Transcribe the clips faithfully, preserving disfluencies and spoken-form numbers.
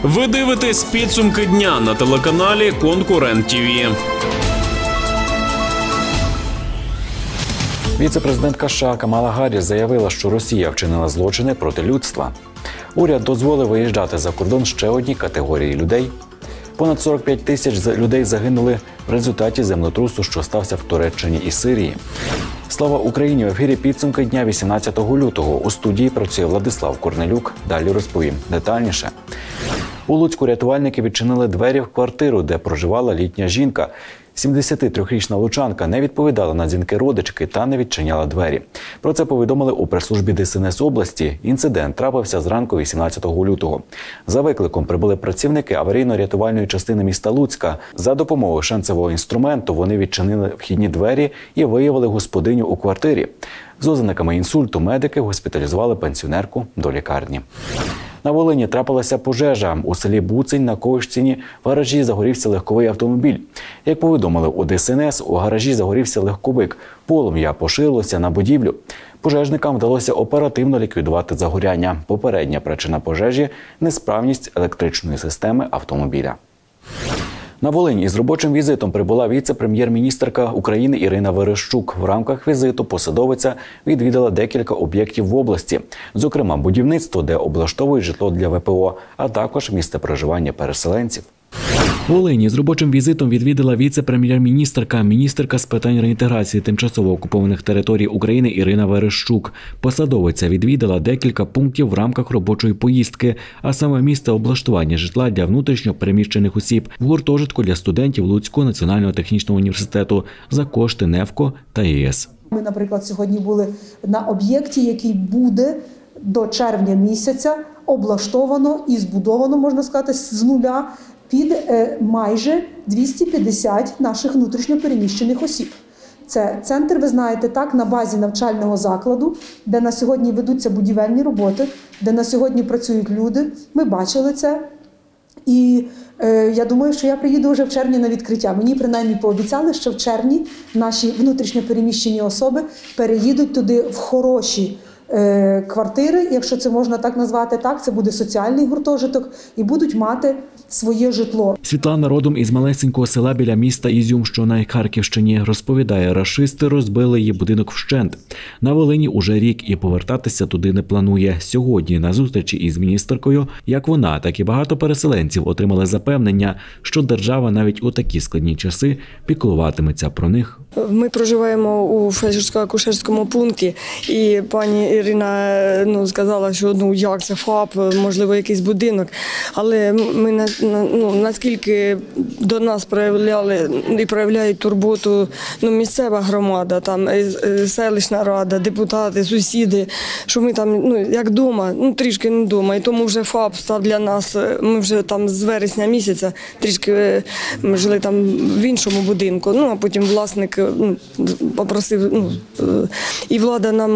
Ви дивитесь підсумки дня на телеканалі «Конкурент ТІВІ». Віце-президентка США Камала Гарріс заявила, що Росія вчинила злочини проти людства. Уряд дозволив виїжджати за кордон ще одній категорії людей. Понад сорок п'ять тисяч людей загинули в результаті землетрусу, що стався в Туреччині і Сирії. Слава Україні! В ефірі підсумки дня вісімнадцятого лютого. У студії працює Владислав Корнелюк. Далі розповім детальніше. У Луцьку рятувальники відчинили двері в квартиру, де проживала літня жінка. сімдесятитрирічна лучанка не відповідала на дзвінки родички та не відчиняла двері. Про це повідомили у прес-службі Де Ес Ен Ес області. Інцидент трапився зранку вісімнадцятого лютого. За викликом прибули працівники аварійно-рятувальної частини міста Луцька. За допомогою шанцевого інструменту вони відчинили вхідні двері і виявили господиню у квартирі. З ознаками інсульту медики госпіталізували пенсіонерку до лікарні. На Волині трапилася пожежа. У селі Буцень на Ковищині в гаражі загорівся легковий автомобіль. Як повідомили у Де Ес Ен Ес, у гаражі загорівся легковик. Полум'я поширилося на будівлю. Пожежникам вдалося оперативно ліквідувати загоряння. Попередня причина пожежі – несправність електричної системи автомобіля. На Волинь із робочим візитом прибула віце-прем'єр-міністерка України Ірина Верещук. В рамках візиту посадовиця відвідала декілька об'єктів в області. Зокрема, будівництво, де облаштовують житло для Ве Пе О, а також місце проживання переселенців. Волині з робочим візитом відвідала віце-прем'єр-міністерка, міністерка з питань реінтеграції тимчасово окупованих територій України Ірина Верещук. Посадовиця відвідала декілька пунктів в рамках робочої поїздки, а саме місце облаштування житла для внутрішньо переміщених осіб в гуртожитку для студентів Луцького національного технічного університету за кошти НЕФКО та Є Ес. Ми, наприклад, сьогодні були на об'єкті, який буде до червня місяця облаштовано і збудовано, можна сказати, з нуля, під майже двісті п'ятдесят наших внутрішньопереміщених осіб. Це центр, ви знаєте, так, на базі навчального закладу, де на сьогодні ведуться будівельні роботи, де на сьогодні працюють люди. Ми бачили це. І е, я думаю, що я приїду вже в червні на відкриття. Мені принаймні пообіцяли, що в червні наші внутрішньопереміщені особи переїдуть туди в хороші е, квартири, якщо це можна так назвати, так, це буде соціальний гуртожиток, і будуть мати своє житло. Світлана родом із малесенького села біля міста Ізюм, що на Харківщині, розповідає, рашисти розбили її будинок вщент. На Волині уже рік і повертатися туди не планує. Сьогодні на зустрічі із міністеркою, як вона, так і багато переселенців отримали запевнення, що держава навіть у такі складні часи піклуватиметься про них. Ми проживаємо у фельдшерсько-акушерському пункті, і пані Ірина ну, сказала, що ну як це ФАП, можливо, якийсь будинок, але ми ну, наскільки до нас проявляли і проявляють турботу ну, місцева громада, там селищна рада, депутати, сусіди, що ми там ну, як вдома, ну трішки не вдома, і тому вже ФАП став для нас, ми вже там з вересня місяця трішки ми жили там в іншому будинку, ну а потім власник ну, попросив, ну, і влада нам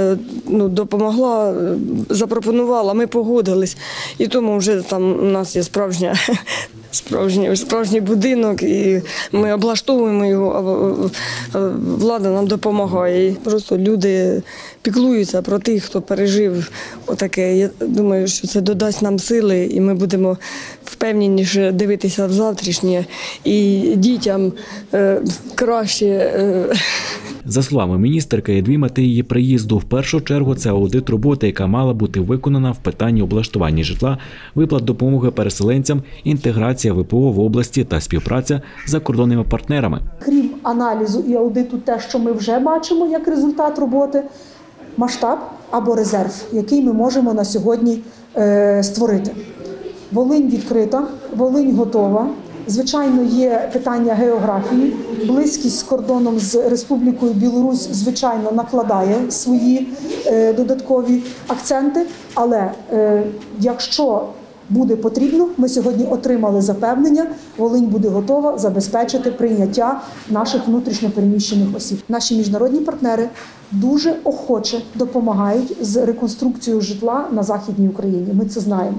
ну, допомогла, запропонувала, ми погодились, і тому вже там у нас є справжня, справжній, справжній будинок, і ми облаштовуємо його, а влада нам допомагає. І просто люди піклуються про тих, хто пережив отаке. Я думаю, що це додасть нам сили, і ми будемо впевненіше дивитися в завтрашнє, і дітям е, краще. Е. За словами міністерки, є дві мети її приїзду. В першу чергу це аудит роботи, яка мала бути виконана в питанні облаштування житла, виплат допомоги переселенцям, інтеграція Ве Пе О в області та співпраця з закордонними партнерами. Крім аналізу і аудиту, те, що ми вже бачимо як результат роботи, масштаб або резерв, який ми можемо на сьогодні е, створити. Волинь відкрита, Волинь готова. Звичайно, є питання географії. Близькість з кордоном з Республікою Білорусь, звичайно, накладає свої е, додаткові акценти. Але е, якщо буде потрібно, ми сьогодні отримали запевнення, Волинь буде готова забезпечити прийняття наших внутрішньопереміщених осіб. Наші міжнародні партнери дуже охоче допомагають з реконструкцією житла на Західній Україні. Ми це знаємо.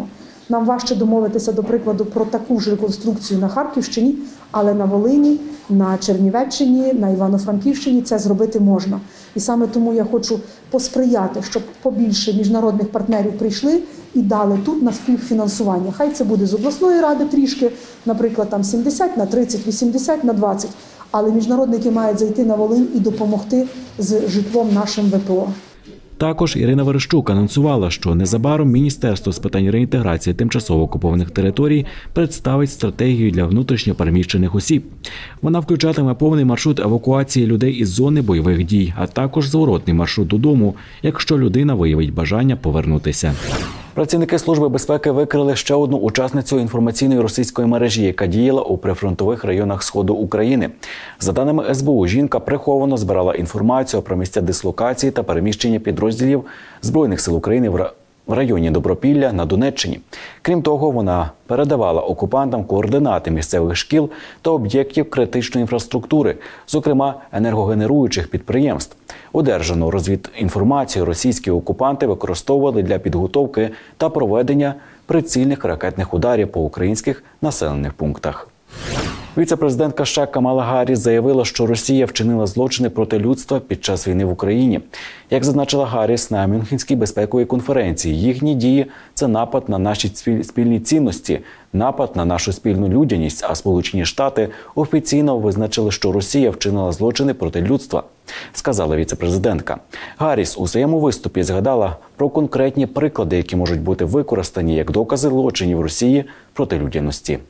Нам важче домовитися, до прикладу, про таку ж реконструкцію на Харківщині, але на Волині, на Чернівеччині, на Івано-Франківщині це зробити можна. І саме тому я хочу посприяти, щоб побільше міжнародних партнерів прийшли і дали тут на співфінансування. Хай це буде з обласної ради трішки, наприклад, там сімдесят на тридцять, вісімдесят на двадцять. Але міжнародники мають зайти на Волинь і допомогти з житлом нашим ВПО. Також Ірина Верещук анонсувала, що незабаром Міністерство з питань реінтеграції тимчасово окупованих територій представить стратегію для внутрішньо переміщених осіб. Вона включатиме повний маршрут евакуації людей із зони бойових дій, а також зворотний маршрут додому, якщо людина виявить бажання повернутися. Працівники Служби безпеки викрили ще одну учасницю інформаційної російської мережі, яка діяла у прифронтових районах Сходу України. За даними ес бе у, жінка приховано збирала інформацію про місця дислокації та переміщення підрозділів Збройних сил України в в районі Добропілля на Донеччині. Крім того, вона передавала окупантам координати місцевих шкіл та об'єктів критичної інфраструктури, зокрема енергогенеруючих підприємств. Одержану розвідінформацію російські окупанти використовували для підготовки та проведення прицільних ракетних ударів по українських населених пунктах. Віце-президентка США Камала Гарріс заявила, що Росія вчинила злочини проти людства під час війни в Україні. Як зазначила Гарріс на Мюнхенській безпековій конференції, їхні дії – це напад на наші спільні цінності, напад на нашу спільну людяність, а Сполучені Штати офіційно визначили, що Росія вчинила злочини проти людства, сказала віце-президентка. Гарріс у своєму виступі згадала про конкретні приклади, які можуть бути використані як докази злочинів Росії проти людяності.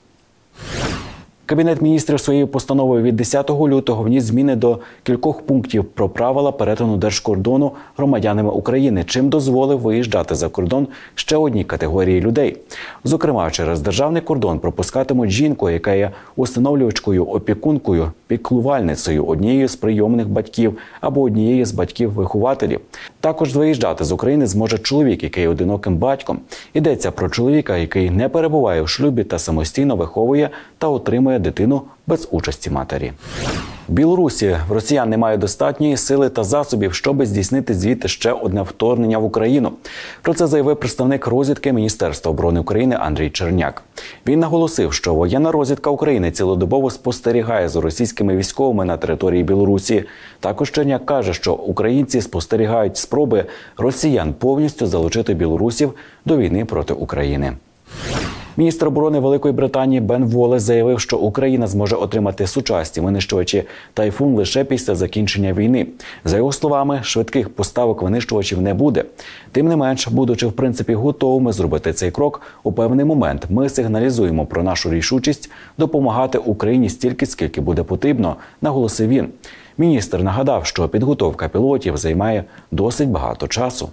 Кабінет міністрів своєю постановою від десятого лютого вніс зміни до кількох пунктів про правила перетину держкордону громадянами України, чим дозволив виїжджати за кордон ще одній категорії людей. Зокрема, через державний кордон пропускатимуть жінку, яка є усиновлювачкою, опікункою, піклувальницею однією з прийомних батьків або однієї з батьків-вихователів. Також виїжджати з України зможе чоловік, який є одиноким батьком. Йдеться про чоловіка, який не перебуває в шлюбі та самостійно виховує та отримує дитину без участі матері. В Білорусі в росіян немає достатньої сили та засобів, щоб здійснити звідти ще одне вторгнення в Україну. Про це заявив представник розвідки Міністерства оборони України Андрій Черняк. Він наголосив, що воєнна розвідка України цілодобово спостерігає за російськими військовими на території Білорусі. Також Черняк каже, що українці спостерігають спроби росіян повністю залучити білорусів до війни проти України. Міністр оборони Великої Британії Бен Волес заявив, що Україна зможе отримати сучасні винищувачі «Тайфун» лише після закінчення війни. За його словами, швидких поставок винищувачів не буде. Тим не менш, будучи в принципі готовими зробити цей крок, у певний момент ми сигналізуємо про нашу рішучість допомагати Україні стільки, скільки буде потрібно, наголосив він. Міністр нагадав, що підготовка пілотів займає досить багато часу.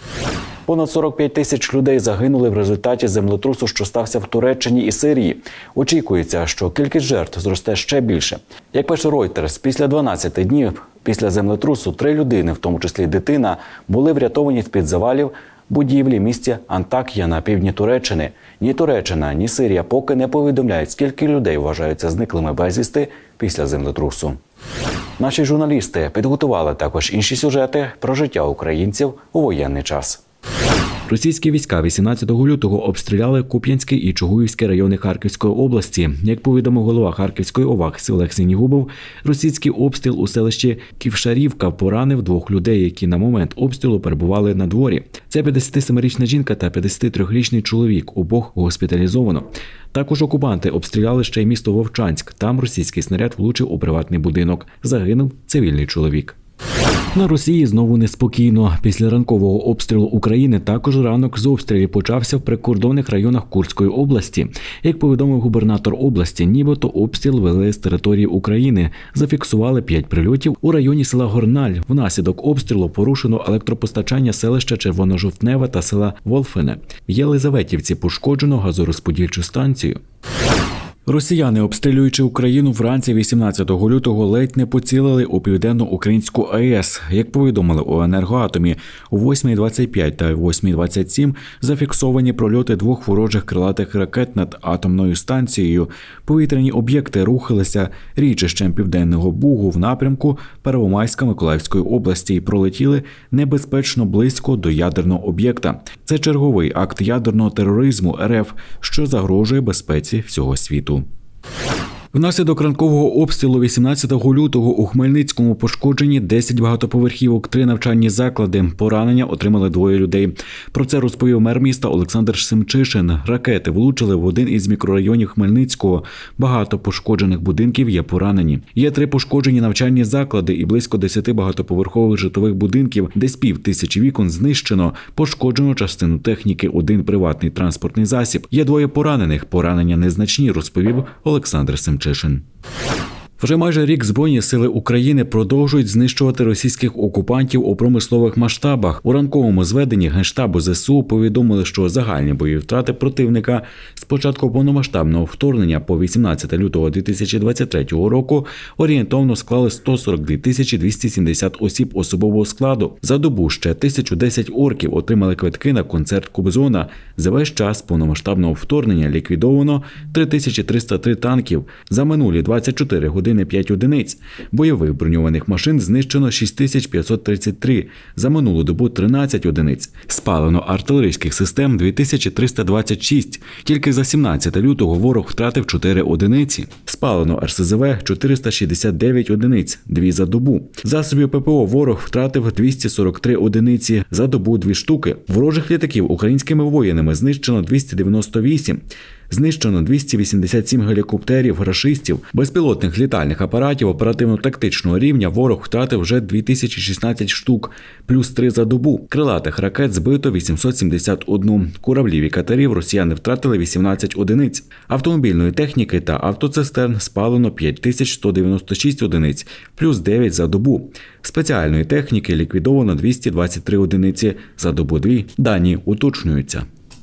Понад сорок п'ять тисяч людей загинули в результаті землетрусу, що стався в Туреччині і Сирії. Очікується, що кількість жертв зросте ще більше. Як пише Reuters, після дванадцяти днів після землетрусу три людини, в тому числі дитина, були врятовані з-під завалів будівлі в місті Антакія на півдні Туреччини. Ні Туреччина, ні Сирія поки не повідомляють, скільки людей вважаються зниклими безвісти після землетрусу. Наші журналісти підготували також інші сюжети про життя українців у воєнний час. Російські війська вісімнадцятого лютого обстріляли Куп'янський і Чугуївський райони Харківської області. Як повідомив голова Харківської ОВА Олег Синігубов, російський обстріл у селищі Ківшарівка поранив двох людей, які на момент обстрілу перебували на дворі. Це п'ятдесятисемирічна жінка та п'ятдесятитрирічний чоловік, обох госпіталізовано. Також окупанти обстріляли ще й місто Вовчанськ. Там російський снаряд влучив у приватний будинок. Загинув цивільний чоловік. На Росії знову неспокійно. Після ранкового обстрілу України також ранок з обстрілів почався в прикордонних районах Курської області. Як повідомив губернатор області, нібито обстріл вели з території України. Зафіксували п'ять прильотів у районі села Горналь. Внаслідок обстрілу порушено електропостачання селища Червоножовтневе та села Волфине. В Єлизаветівці пошкоджено газорозподільчу станцію. Росіяни, обстрілюючи Україну вранці вісімнадцятого лютого, ледь не поцілили у південно-українську АЕС. Як повідомили у «Енергоатомі», о восьмій двадцять п'ять та восьмій двадцять сім зафіксовані прольоти двох ворожих крилатих ракет над атомною станцією. Повітряні об'єкти рухалися річищем Південного Бугу в напрямку Первомайська Миколаївської області і пролетіли небезпечно близько до ядерного об'єкта. Це черговий акт ядерного тероризму РФ, що загрожує безпеці всього світу. Внаслідок ранкового обстрілу вісімнадцятого лютого у Хмельницькому пошкоджені десять багатоповерхівок, три навчальні заклади. Поранення отримали двоє людей. Про це розповів мер міста Олександр Семчишин. Ракети влучили в один із мікрорайонів Хмельницького. Багато пошкоджених будинків є поранені. Є три пошкоджені навчальні заклади і близько десяти багатоповерхових житлових будинків, де з пів тисячі вікон знищено. Пошкоджено частину техніки, один приватний транспортний засіб. Є двоє поранених. Поранення незначні, розповів Олександр Семчишин. Вже майже рік Збройні сили України продовжують знищувати російських окупантів у промислових масштабах. У ранковому зведенні Генштабу ЗСУ повідомили, що загальні бойові втрати противника з початку повномасштабного вторгнення по вісімнадцяте лютого дві тисячі двадцять третього року орієнтовно склали сто сорок дві тисячі двісті сімдесят осіб особового складу. За добу ще тисяча десять орків отримали квитки на концерт Кобзона. За весь час повномасштабного вторгнення ліквідовано три тисячі триста три танків. За минулі двадцять чотири години п'ять одиниць. Бойових броньованих машин знищено шість тисяч п'ятсот тридцять три. За минулу добу тринадцять одиниць. Спалено артилерійських систем дві тисячі триста двадцять шість. Тільки за сімнадцяте лютого ворог втратив чотири одиниці. Спалено ер ес зе ве чотириста шістдесят дев'ять одиниць, дві за добу. Засобів пе пе о ворог втратив двісті сорок три одиниці, за добу дві штуки. Ворожих літаків українськими воїнами знищено двісті дев'яносто вісім. Знищено двісті вісімдесят сім гелікоптерів рашистів. Безпілотних літальних апаратів оперативно-тактичного рівня ворог втратив вже дві тисячі шістнадцять штук, плюс три за добу. Крилатих ракет збито вісімсот сімдесят один. Кораблів і катерів росіяни втратили вісімнадцять одиниць. Автомобільної техніки та автоцистерн спалено п'ять тисяч сто дев'яносто шість одиниць, плюс дев'ять за добу. Спеціальної техніки ліквідовано двісті двадцять три одиниці, за добу дві. Дані уточнюються.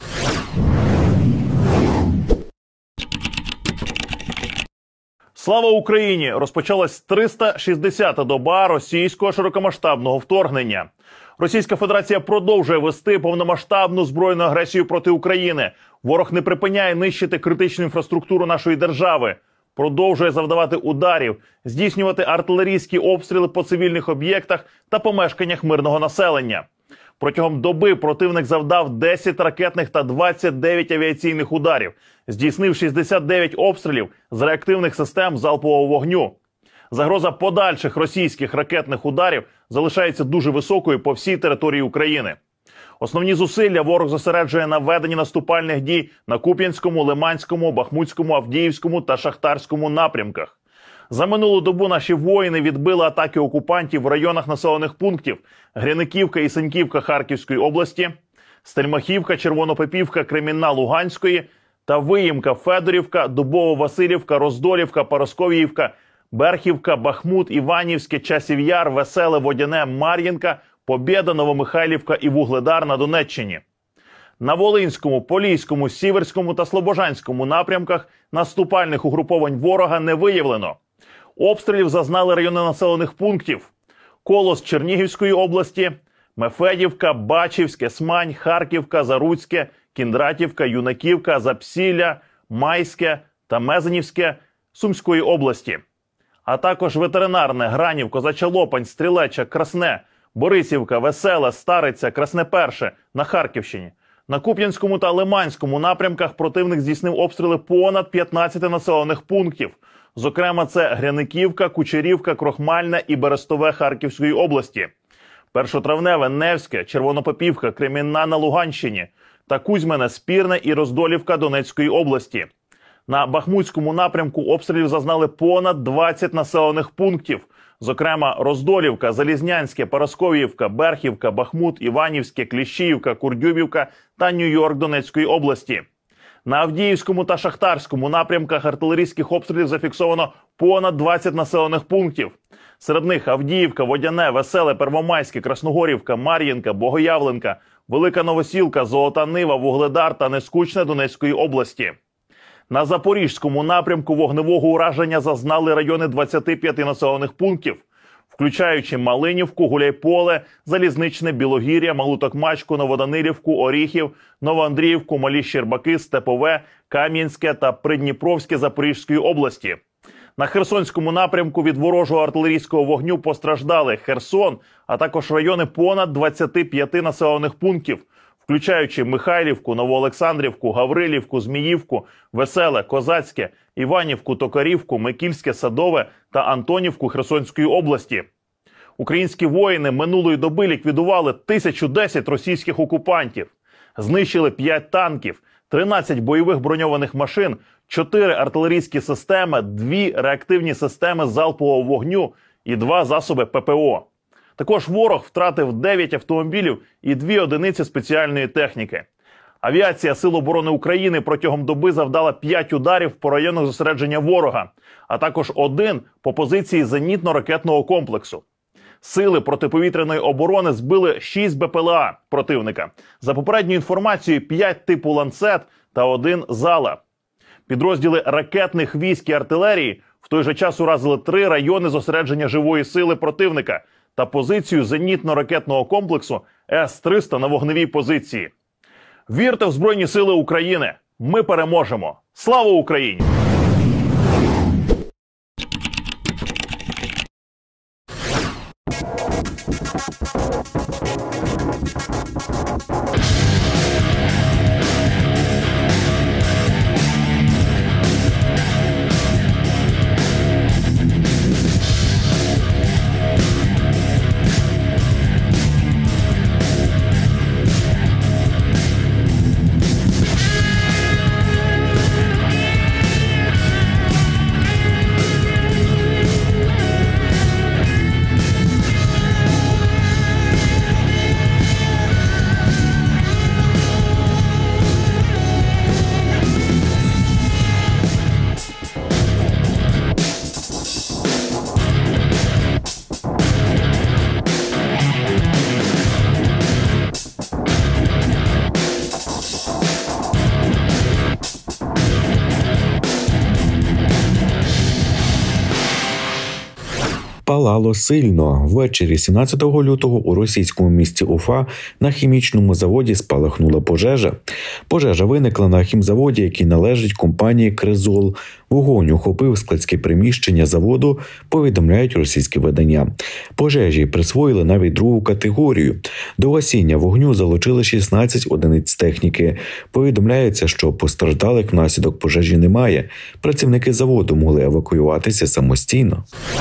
Слава Україні! Розпочалась триста шістдесята доба російського широкомасштабного вторгнення. Російська Федерація продовжує вести повномасштабну збройну агресію проти України. Ворог не припиняє нищити критичну інфраструктуру нашої держави. Продовжує завдавати ударів, здійснювати артилерійські обстріли по цивільних об'єктах та помешканнях мирного населення. Протягом доби противник завдав десять ракетних та двадцять дев'ять авіаційних ударів, здійснив шістдесят дев'ять обстрілів з реактивних систем залпового вогню. Загроза подальших російських ракетних ударів залишається дуже високою по всій території України. Основні зусилля ворог зосереджує на веденні наступальних дій на Куп'янському, Лиманському, Бахмутському, Авдіївському та Шахтарському напрямках. За минулу добу наші воїни відбили атаки окупантів в районах населених пунктів Гряниківка і Синьківка Харківської області, Стельмахівка, Червонопопівка, Кремінна Луганської та Виїмка, Федорівка, Дубово-Василівка, Роздолівка, Парасковіївка, Берхівка, Бахмут, Іванівське, Часів Яр, Веселе, Водяне, Мар'їнка, Побєда, Новомихайлівка і Вугледар на Донеччині. На Волинському, Поліському, Сіверському та Слобожанському напрямках наступальних угруповань ворога не виявлено. Обстрілів зазнали райони населених пунктів: Колос Чернігівської області, Мефедівка, Бачівське, Смань, Харківка, Заруцьке, Кіндратівка, Юнаківка, Запсілля, Майське та Мезенівське Сумської області. А також ветеринарне, Гранів, Козача Лопань, Стрілеча, Красне, Борисівка, Веселе, Стариця, Красне Перше на Харківщині. На Куп'янському та Лиманському напрямках противник здійснив обстріли понад п'ятнадцяти населених пунктів. Зокрема, це Гряниківка, Кучерівка, Крохмальне і Берестове Харківської області, Першотравневе, Невське, Червонопопівка, Кремінна на Луганщині та Кузьмине, Спірне і Роздолівка Донецької області. На Бахмутському напрямку обстрілів зазнали понад двадцять населених пунктів. Зокрема, Роздолівка, Залізнянське, Парасковіївка, Берхівка, Бахмут, Іванівське, Кліщіївка, Курдюбівка та Нью-Йорк Донецької області. На Авдіївському та Шахтарському напрямках артилерійських обстрілів зафіксовано понад двадцять населених пунктів. Серед них Авдіївка, Водяне, Веселе, Первомайське, Красногорівка, Мар'їнка, Богоявленка, Велика Новосілка, Золота Нива, Вугледар та Нескучне Донецької області. На Запорізькому напрямку вогневого ураження зазнали райони двадцяти п'яти населених пунктів, включаючи Малинівку, Гуляйполе, Залізничне, Білогір'я, Малу Токмачку, Новоданилівку, Оріхів, Новоандріївку, Малі Щербаки, Степове, Кам'янське та Придніпровське Запорізької області. На Херсонському напрямку від ворожого артилерійського вогню постраждали Херсон, а також райони понад двадцяти п'яти населених пунктів, включаючи Михайлівку, Новоолександрівку, Гаврилівку, Зміївку, Веселе, Козацьке, Іванівку, Токарівку, Микільське, Садове та Антонівку Херсонської області. Українські воїни минулої доби ліквідували тисячу десять російських окупантів, знищили п'ять танків, тринадцять бойових броньованих машин, чотири артилерійські системи, дві реактивні системи залпового вогню і два засоби ППО. Також ворог втратив дев'ять автомобілів і дві одиниці спеціальної техніки. Авіація Сил оборони України протягом доби завдала п'ять ударів по районах зосередження ворога, а також один по позиції зенітно-ракетного комплексу. Сили протиповітряної оборони збили шість БПЛА противника. За попередньою інформацією, п'ять типу «Ланцет» та один «Зала». Підрозділи ракетних військ і артилерії в той же час уразили три райони зосередження живої сили противника та позицію зенітно-ракетного комплексу С триста на вогневій позиції. Вірте в Збройні Сили України! Ми переможемо! Слава Україні! Палало сильно. Ввечері сімнадцятого лютого у російському місті Уфа на хімічному заводі спалахнула пожежа. Пожежа виникла на хімзаводі, який належить компанії «Кризол». Вогонь охопив складське приміщення заводу, повідомляють російські видання. Пожежі присвоїли навіть другу категорію. До гасіння вогню залучили шістнадцять одиниць техніки. Повідомляється, що постраждалих внаслідок пожежі немає. Працівники заводу могли евакуюватися самостійно.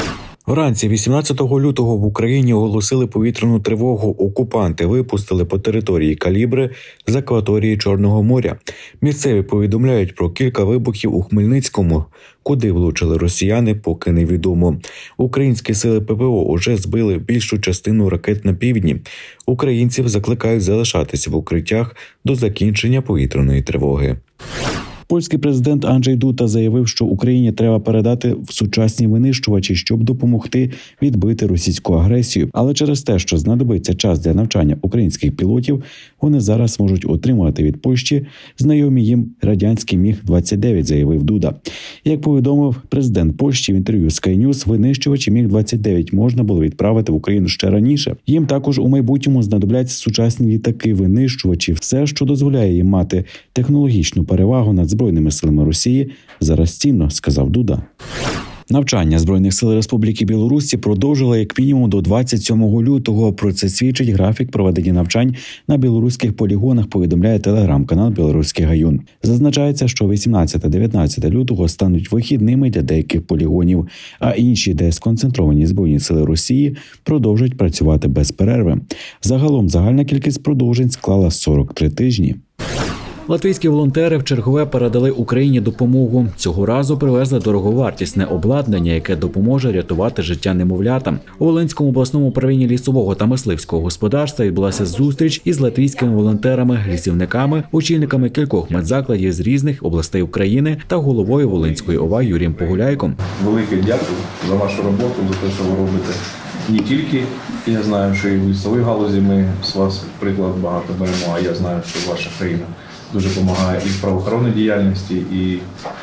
Вранці вісімнадцятого лютого в Україні оголосили повітряну тривогу. Окупанти випустили по території калібри з акваторії Чорного моря. Місцеві повідомляють про кілька вибухів у Хмельницькому. Куди влучили росіяни, поки невідомо. Українські сили ППО уже збили більшу частину ракет на півдні. Українців закликають залишатися в укриттях до закінчення повітряної тривоги. Польський президент Анджей Дуда заявив, що Україні треба передати сучасні винищувачі, щоб допомогти відбити російську агресію. Але через те, що знадобиться час для навчання українських пілотів, вони зараз можуть отримувати від Польщі знайомі їм радянські міг двадцять дев'ять, заявив Дуда. Як повідомив президент Польщі в інтерв'ю Sky News, винищувачі міг двадцять дев'ять можна було відправити в Україну ще раніше. Їм також у майбутньому знадобляться сучасні літаки-винищувачі. Все, що дозволяє їм мати технологічну перевагу над Збройними силами Росії, зараз цінно, сказав Дуда. Навчання Збройних сил Республіки Білорусі продовжили як мінімум до двадцять сьомого лютого. Про це свідчить графік проведення навчань на білоруських полігонах, повідомляє телеграм-канал «Білоруський Гаюн». Зазначається, що вісімнадцяте-дев'ятнадцяте лютого стануть вихідними для деяких полігонів, а інші, де сконцентровані Збройні сили Росії, продовжують працювати без перерви. Загалом загальна кількість продовжень склала сорок три тижні. Латвійські волонтери в чергове передали Україні допомогу. Цього разу привезли дороговартісне обладнання, яке допоможе рятувати життя немовлятам. У Волинському обласному управлінні лісового та мисливського господарства відбулася зустріч із латвійськими волонтерами, лісівниками, очільниками кількох медзакладів з різних областей України та головою Волинської ОВА Юрієм Погуляйком. Велике дякую за вашу роботу, за те, що ви робите. Не тільки, я знаю, що і в лісовій галузі ми з вас приклад багато беремо, а я знаю, що ваша країна дуже допомагає і в правоохоронній діяльності, і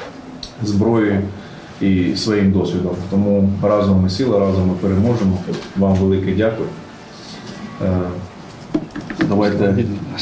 зброєю, і своїм досвідом. Тому разом ми сила, разом ми переможемо. Вам велике дякую. Давайте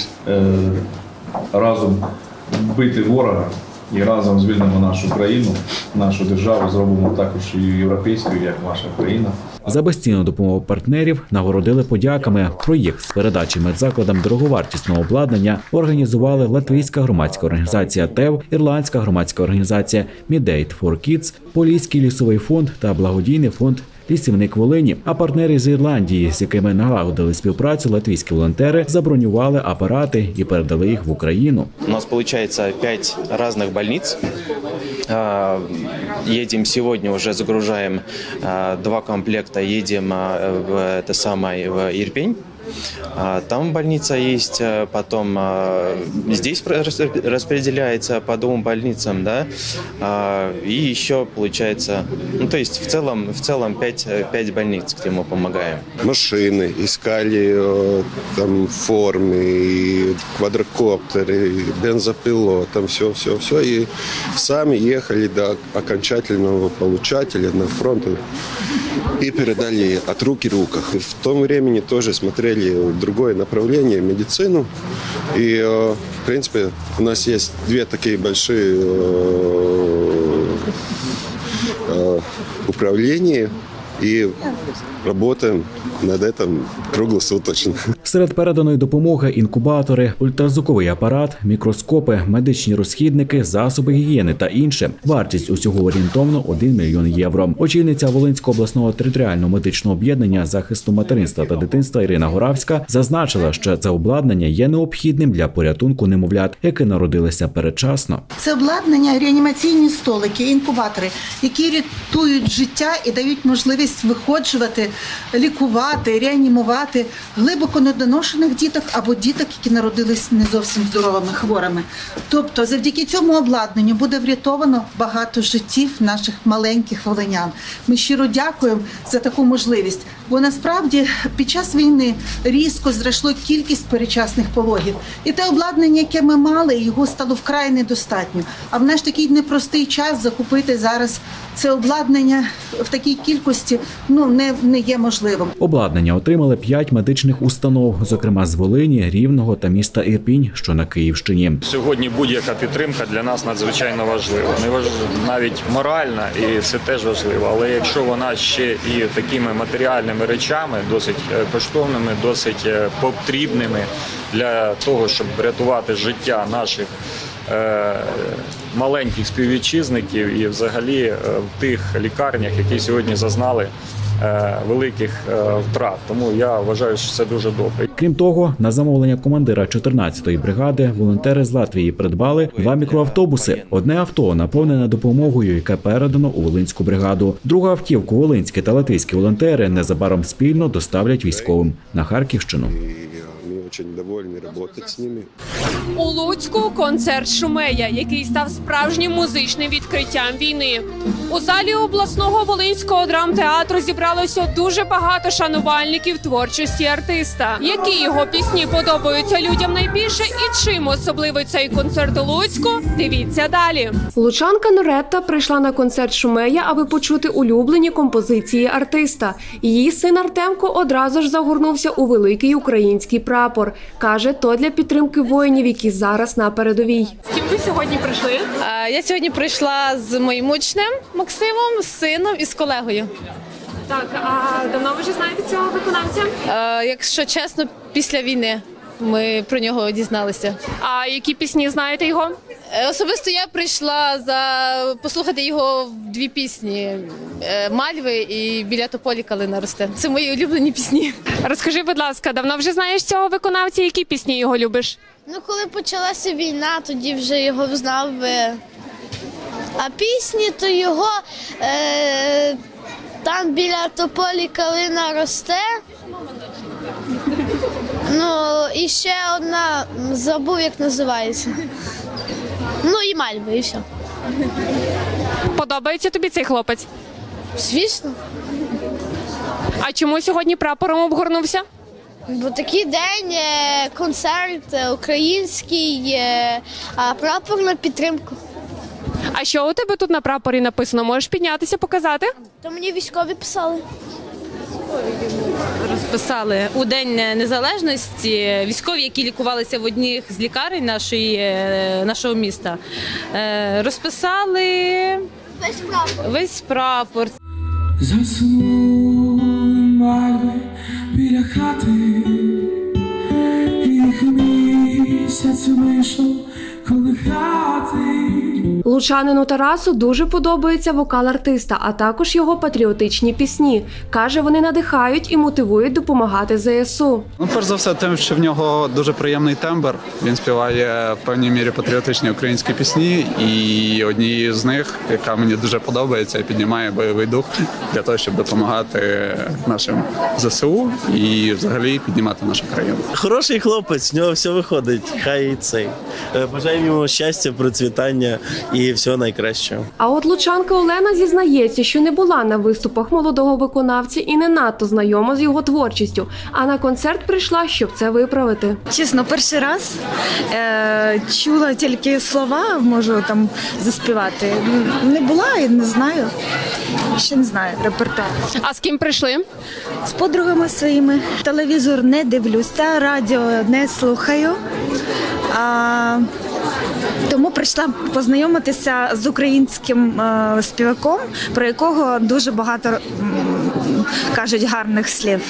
разом бити ворога і разом звільнимо нашу країну, нашу державу, зробимо також і європейською, як ваша країна. За безцінну допомогу партнерів нагородили подяками. Проєкт з передачі медзакладам дороговартісного обладнання організували латвійська громадська організація ТЕВ, ірландська громадська організація Медейт фор Кідс, Поліський лісовий фонд та благодійний фонд «Лісівник Волині». А партнери з Ірландії, з якими налагодили співпрацю, латвійські волонтери забронювали апарати і передали їх в Україну. У нас получается пять разных больниц. Едем сегодня, уже загружаем два комплекта, едем в, это самое, в Ирпень. Там больница есть, потом здесь распределяется по двум больницам, да, и еще получается, ну то есть в целом, в целом пять, пять больниц, где мы помогаем. Машины, искали там формы, квадрокоптеры, бензопилот, там все, все, все, и сами ехали до окончательного получателя на фронт и передали от руки в руках. И в том времени тоже смотрели другое направление, медицину. И, в принципе, у нас есть две такие большие управления. І працюємо над цим круглосуточно. Серед переданої допомоги інкубатори, ультразвуковий апарат, мікроскопи, медичні розхідники, засоби гігієни та інше. Вартість усього орієнтовно один мільйон євро. Очільниця Волинського обласного територіального медичного об'єднання захисту материнства та дитинства Ірина Горавська зазначила, що це обладнання є необхідним для порятунку немовлят, які народилися передчасно. Це обладнання, реанімаційні столики, інкубатори, які рятують життя і дають можливість виходжувати, лікувати, реанімувати глибоко недоношених діток або діток, які народились не зовсім здоровими, хворими. Тобто завдяки цьому обладнанню буде врятовано багато життів наших маленьких волинян. Ми щиро дякуємо за таку можливість, бо насправді під час війни різко зросло кількість передчасних пологів. І те обладнання, яке ми мали, його стало вкрай недостатньо. А в наш такий непростий час закупити зараз це обладнання в такій кількості ну, не, не є можливим. Обладнання отримали п'ять медичних установ, зокрема з Волині, Рівного та міста Ірпінь, що на Київщині. Сьогодні будь-яка підтримка для нас надзвичайно важлива. Не важлива, навіть моральна, і це теж важливо. Але якщо вона ще і такими матеріальними речами, досить коштовними, досить потрібними для того, щоб врятувати життя наших маленьких співвітчизників і взагалі в тих лікарнях, які сьогодні зазнали великих втрат. Тому я вважаю, що це дуже добре. Крім того, на замовлення командира чотирнадцятої бригади волонтери з Латвії придбали два мікроавтобуси. Одне авто наповнене допомогою, яке передано у Волинську бригаду. Другу автівку волинські та латвійські волонтери незабаром спільно доставлять військовим на Харківщину. Дуже довольні працювати з ними. У Луцьку концерт Шумея, який став справжнім музичним відкриттям війни. У залі обласного Волинського драмтеатру зібралося дуже багато шанувальників творчості артиста. Які його пісні подобаються людям найбільше і чим особливий цей концерт у Луцьку? Дивіться далі. Лучанка Норетта прийшла на концерт Шумея, аби почути улюблені композиції артиста. Її син Артемко одразу ж загорнувся у великий український прапор. Каже, то для підтримки воїнів, які зараз на передовій. З ким ви сьогодні прийшли? Я сьогодні прийшла з моїм учнем Максимом, з сином і з колегою. Так, а давно ви вже знаєте цього виконавця? Якщо чесно, після війни ми про нього дізналися. А які пісні знаєте його? Особисто я прийшла за послухати його дві пісні «Мальви» і «Біля тополі калина росте». Це мої улюблені пісні. Розкажи, будь ласка, давно вже знаєш цього виконавця, які пісні його любиш? Ну, коли почалася війна, тоді вже його знав. А пісні то його е, там біля тополі калина росте. Ну, і ще одна, забув, як називається. Ну і Мальви, і все. Подобається тобі цей хлопець? Звісно. А чому сьогодні прапором обгорнувся? Бо такий день, концерт український, а прапор на підтримку. А що у тебе тут на прапорі написано? Можеш піднятися, показати? То мені військові писали. Розписали у День Незалежності військові, які лікувалися в одній з лікарень нашої, нашого міста, розписали весь прапор. Весь прапор. Засну біля хати, їх місяць вийшов коли хати. Лучанину Тарасу дуже подобається вокал артиста, а також його патріотичні пісні. Каже, вони надихають і мотивують допомагати зе ес у. Ну, перш за все, тим, що в нього дуже приємний тембр. Він співає в певній мірі патріотичні українські пісні, і однією з них, яка мені дуже подобається, піднімає бойовий дух для того, щоб допомагати нашим зе ес у і взагалі піднімати нашу країну. Хороший хлопець, в нього все виходить. Хай цей. Бажаємо йому щастя, процвітання і всього найкращого. А от лучанка Олена зізнається, що не була на виступах молодого виконавця і не надто знайома з його творчістю, а на концерт прийшла, щоб це виправити. Чесно, перший раз е- чула тільки слова, можу там заспівати. Не була і не знаю, ще не знаю репертуар. А з ким прийшли? З подругами своїми. Телевізор не дивлюся, радіо не слухаю. А, тому прийшла познайомитися з українським е, співаком, про якого дуже багато м, кажуть гарних слів.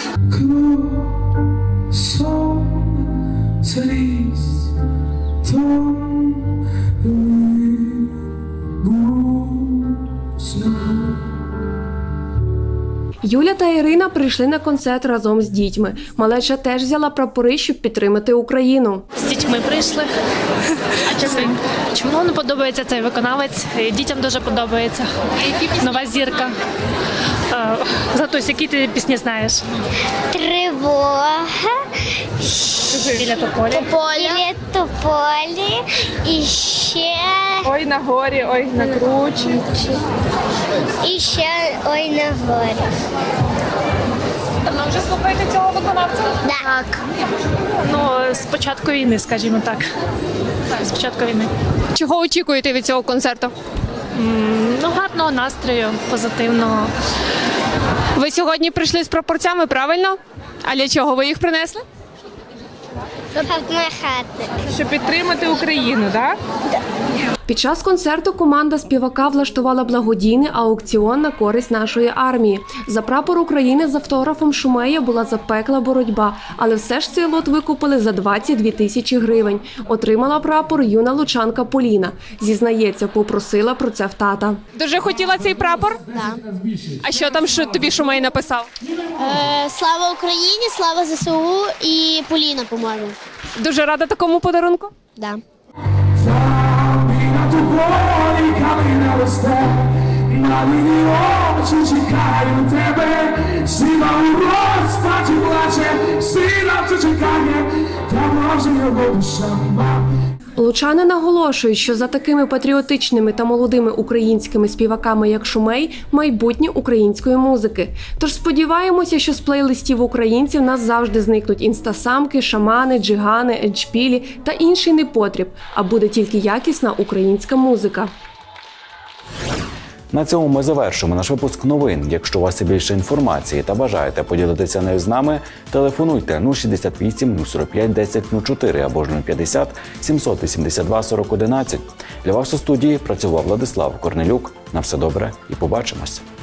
Юля та Ірина прийшли на концерт разом з дітьми. Малеча теж взяла прапори, щоб підтримати Україну. З дітьми прийшли. Чому? Чому не подобається цей виконавець? Дітям дуже подобається. Нова зірка. Затусь, які ти пісні знаєш? Тривога. Біля тополі. Біля тополі. І ще... Ой на горі, ой на кручі. І ще ой на горі. Давно вже слухаєте цього виконавця? Так. Ну, з початку війни, скажімо так. З початку війни. Чого очікуєте від цього концерту? Ну, гарного настрою, позитивного. Ви сьогодні прийшли з прапорцями, правильно? А для чого ви їх принесли? Щоб махати. Щоб підтримати Україну, так? Так. Під час концерту команда співака влаштувала благодійний аукціон на користь нашої армії. За прапор України з автографом Шумея була запекла боротьба, але все ж цей лот викупили за двадцять дві тисячі гривень. Отримала прапор юна лучанка Поліна. Зізнається, попросила про це в тата. Дуже хотіла цей прапор? Так. А що там що тобі Шумей написав? Е, слава Україні, слава зе ес у і Поліна, по-моєму. Дуже рада такому подарунку? Так. Полі калина росте, на лінії очі чекає на тебе, сіла у розпачі плаче, сила це чекає, та може його душа мати. Лучани наголошують, що за такими патріотичними та молодими українськими співаками, як Шумей, майбутнє української музики. Тож сподіваємося, що з плейлистів українців нас завжди зникнуть інстасамки, шамани, джигани, еджпілі та інший непотріб, а буде тільки якісна українська музика. На цьому ми завершимо наш випуск новин. Якщо у вас є більше інформації та бажаєте поділитися нею з нами, телефонуйте нуль шістдесят вісім нуль сорок п'ять десять нуль чотири або ж нуль п'ятдесят сімсот вісімдесят два сорок одинадцять. Для вас у студії працював Владислав Корнелюк. На все добре і побачимось.